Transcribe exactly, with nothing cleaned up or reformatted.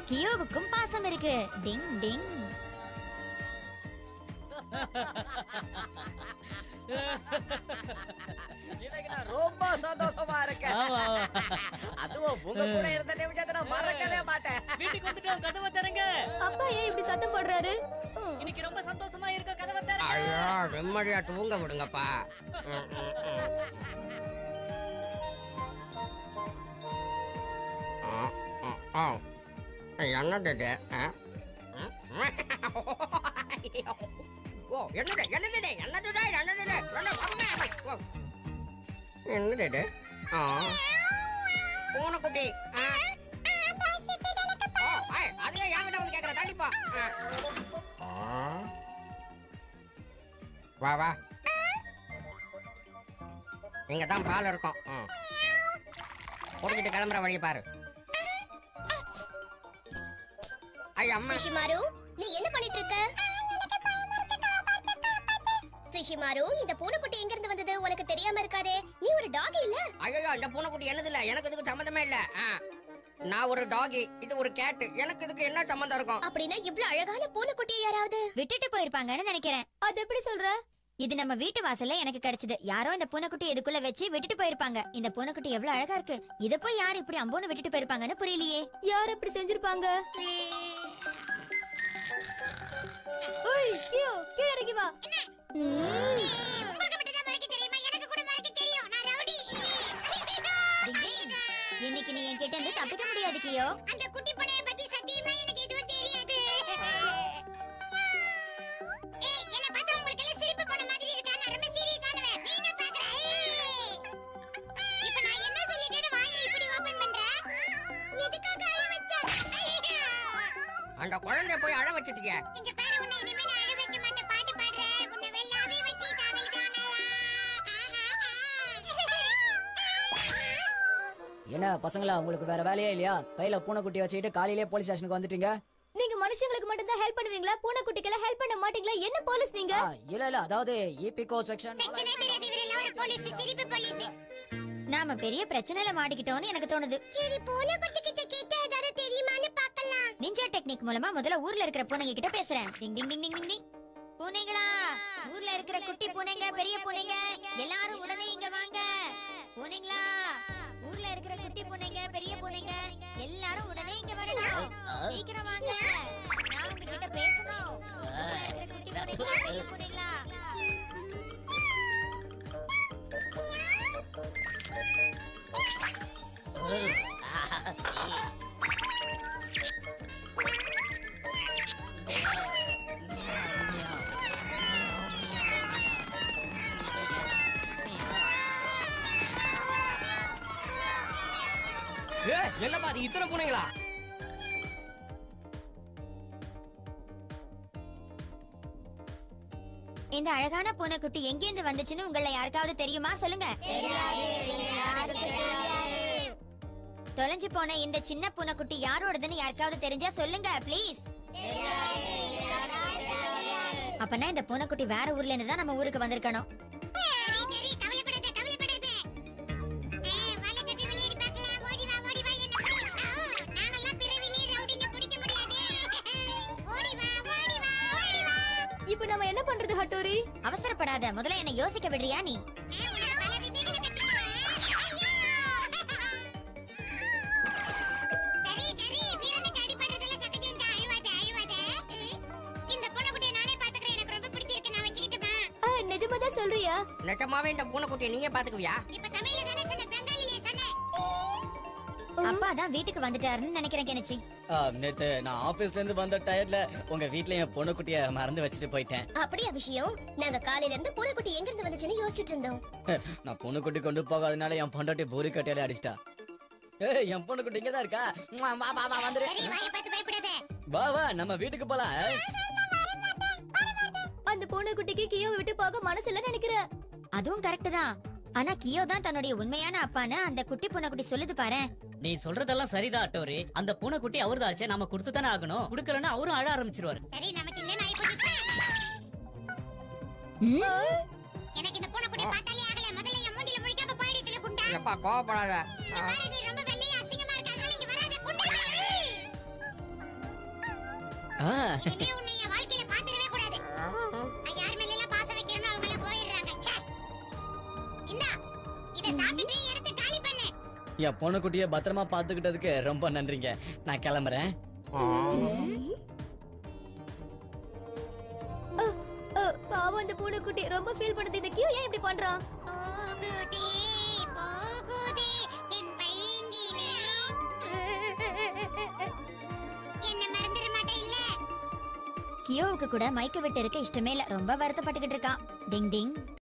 கியோவுக்கும் பாசம் இருக்கு. டிங் டிங். இன்னைக்கு நான் ரொம்ப சந்தோஷமா இருக்கேன். அதுவும் உங்க கூட இருந்த நிமிஷத்தை நான் மறக்கவே மாட்டேன். வீட்டுக்கு வந்துட்டோம், கதவை தரங்க. அப்பா ஏன் இப்படி சத்தம் போடுறாரு? இன்னைக்கு ரொம்ப சந்தோஷமா இருக்க, கதவை தரங்க. ஐயோ, நிம்மதியா தூங்க விடுங்கப்பா. என்னது? ஓ என்னது என்னது என்னது என்னது? ஆ பூனைக்குட்டி. அதுல என்கிட்ட வந்து கேக்குற, தள்ளிப்பா. வா வா, இங்க தான் பால் இருக்கும். குடிச்சிட்டு கிளம்புற வழியை பாரு. ஐயா அம்மா. சிஷிமாரு, நீ என்ன பண்ணிட்டு இருக்க? சிஷிமாரு, இந்த பூனைக்குட்டி எங்க இருந்து வந்தது உனக்கு தெரியாம இருக்காதே. நீ ஒரு டாகி இல்ல? ஐயோ, இந்த பூனைக்குட்டி என்னது இல்ல, எனக்கு இதுக்கு சம்பந்தமே இல்ல. நான் ஒரு டாகி, இது ஒரு கேட், எனக்கு இதுக்கு என்ன சம்பந்தம் இருக்கும்? அப்படின்னா இவ்ளோ அழகான பூனைக்குட்டியை யாராவது விட்டுட்டு போயிருப்பாங்கன்னு நினைக்கிறேன். அது எப்படி சொல்ற? இது நம்ம வீட்டு வாசல்ல எனக்கு கிடைச்சது. யாரோ இந்த பூனைக்குட்டி இதுக்குள்ள வச்சு விட்டுட்டு போயிருப்பாங்க. இந்த பூனைக்குட்டி எவ்வளவு அழகா இருக்கு. இத போய் யார் இப்படி அம்போன்னு விட்டுட்டு போயிருப்பாங்கன்னு புரியலையே. யார் இப்படி செஞ்சிருப்பாங்க? ஓய் கியோ, கீழ இறங்கி வா. உங்களுக்கு மட்டும் தான் மறைக்க தெரியுமா? எனக்கு கூட மறைக்க தெரியும். நான் ரவுடி. இன்னைக்கு நீ என்கிட்ட இருந்து தப்பிக்க முடியாது கியோ. அந்த குட்டி பூனையை பத்தி சத்தியமா எனக்கு எதுவும் தெரியாது. ஏய், என்ன பார்த்தா உங்களுக்கு எல்லாம் சிரிப்பு பண்ண மாதிரி இருக்கா? நான் ரொம்ப சீரியஸானவன். நீ என்ன பார்க்கற? இப்போ நான் என்ன சொல்லிட்டேன்னு வாயை இப்படி ஓபன் பண்ற? எதுக்காக அழ வச்ச? அந்த குழந்தைய போய் அழ வச்சிட்டீங்க. இங்க பாரு, உன்னை இனிமே நான் அழ வைக்க மாட்டேன். பாட்டு பாடுறேன். உன்னை வெள்ளாவே வச்சி தாவிதானலா. என்ன பசங்களா, உங்களுக்கு வேற வேலையே இல்லையா? கையில பூனைக்குட்டி வச்சுக்கிட்டு காலையிலே போலீஸ் ஸ்டேஷனுக்கு வந்துட்டீங்க. நீங்க மனுஷங்களுக்கு மட்டும் தான் ஹெல்ப் பண்ணுவீங்களா? பூனைக்குட்டிக்கெல்லாம் ஹெல்ப் பண்ண மாட்டீங்களா? என்ன போலீஸ் நீங்க? ஆ, இல்ல இல்ல, அதாவது ஈபிகோ செக்ஷன். பிரச்சனை தெரியாது, இவரெல்லாம் ஒரு போலீஸ், சிரிப்பு போலீஸ். நாம பெரிய பிரச்சனையில மாட்டிக்கிட்டோம்னு எனக்கு தோணுது. சரி, பூனைக்குட்டி கிட்ட கேட்டா ஏதாவது தெரியுமான்னு பார்க்கலாம். நிஞ்சா டெக்னிக் மூலமா முதல்ல ஊர்ல இருக்கிற பூனைங்க கிட்ட பேசுறேன். டிங் டிங் டிங் டிங் டிங். பூனைங்களா, ஊர்ல இருக்கிற குட்டி பூனைங்க, பெரிய பூனைங்க எல்லாரும் உடனே இங்க வாங்க. பூனைங்களா, ஊர்ல இருக்கிற குட்டி பூனைங்க, பெரிய பூனைங்க எல்லாரும் உடனே இங்க வரணும். சீக்கிரம் வாங்க, நான் உங்ககிட்ட பேசணும். ஊர்ல இருக்கிற குட்டி பூனைங்க, பெரிய பூனைங்களா. என்னப்பா அது இத்தனை பூனைங்களா? இந்த அழகான பூனைக்குட்டி எங்கேந்து வந்துச்சுன்னு உங்கள யாருக்காவது தெரியுமா? சொல்லுங்க. தொலைஞ்சு போன இந்த சின்ன பூனைக்குட்டி யாரோடதுன்னு யாருக்காவது தெரிஞ்சா சொல்லுங்க ப்ளீஸ். அப்பனா இந்த பூனைக்குட்டி வேற ஊர்ல இருந்து தான் நம்ம ஊருக்கு வந்திருக்கணும். இப்போ நாம என்ன பண்றது ஹட்டோரி? அவசரப்படாத, முதல்ல என்ன யோசிக்க விடுறியா நீ? நிஜமாதான் சொல்றியா? நிஜமாவே இந்த பூனைக்குட்டியை நீயே பாத்துக்குவியா? அப்பா தான் வீட்டுக்கு வந்துட்டாருன்னு நினைக்கிறேன் கெனிச்சி. நேத்து நான் ஆபீஸ்ல இருந்து வந்த டயர்ட்ல உங்க வீட்ல என் பூனைக்குட்டிய மறந்து வச்சுட்டு போயிட்டேன். அப்படியா விஷயம்? நாங்க காலையில இருந்து பூனைக்குட்டி எங்க இருந்து வந்துச்சுன்னு யோசிச்சுட்டு இருந்தோம். நான் பூனைக்குட்டி கொண்டு போகாதனால என் பொண்டாட்டி பூரி கட்டையால அடிச்சிட்டா. ஏய், என் பூனைக்குட்டி இங்கதான் இருக்கா. வா வா வா வந்துரு. வா வா, நம்ம வீட்டுக்கு போலாம். அந்த பூனைக்குட்டிக்கு கியோ விட்டு போக மனசு இல்ல நினைக்கிறேன். அதுவும் கரெக்ட் தான். ஆனா கியோ தான் தன்னுடைய உண்மையான அப்பான்னு அந்த குட்டி பூனைக்குட்டி சொல்லுது பாரு. நீ சொல்றதெல்லாம் சரிதான் அட்டோரி. அந்த பூனைக்குட்டி அவர்தாச்சே, நாம கொடுத்து தானே ஆகணும். கொடுக்கலன்னா அவரும் அழ ஆரம்பிச்சிருவாரு. சரி, நமக்கு இல்லன்னு ஆயி போச்சு. எனக்கு இந்த பூனைக்குட்டி பார்த்தாலே ஆகல. முதல்ல என் மூஞ்சில முழிக்காம போயிடு சொல்லு குண்டா. எப்பா கோவப்படாத. நீ ரொம்ப வெள்ளையா அசிங்கமா இருக்க, அதனால இங்க வராத குண்டா. ஆ, இனிமே உன்னை என் வாழ்க்கையில பாத்துக்கவே கூடாது. நான் யார் மேல எல்லாம் பாசம் வைக்கிறேனோ அவங்க எல்லாம் போயிடுறாங்க. ச்சே. இந்தா, இத சாப்பிட்டு எடுத்து காலி பண்ணு. என் பொண்ணுக்குட்டிய பத்திரமா பாத்துக்கிட்டதுக்கு ரொம்ப நன்றிங்க. நான் கிளம்புறேன். அ, பாவம் அந்த பூனைக்குட்டி ரொம்ப ஃபீல் பண்ணுது. இந்த கியூ ஏன் இப்படி பண்றான்? போகுதே, போகுதே, என் பைங்கிலே. என்ன மறந்துட மாட்டேல்ல? கியோவுக்கு கூட மைக்க விட்டு இருக்க இஷ்டமே இல்ல. ரொம்ப வருத்தப்பட்டுக்கிட்டு இருக்கான். டிங் டிங்.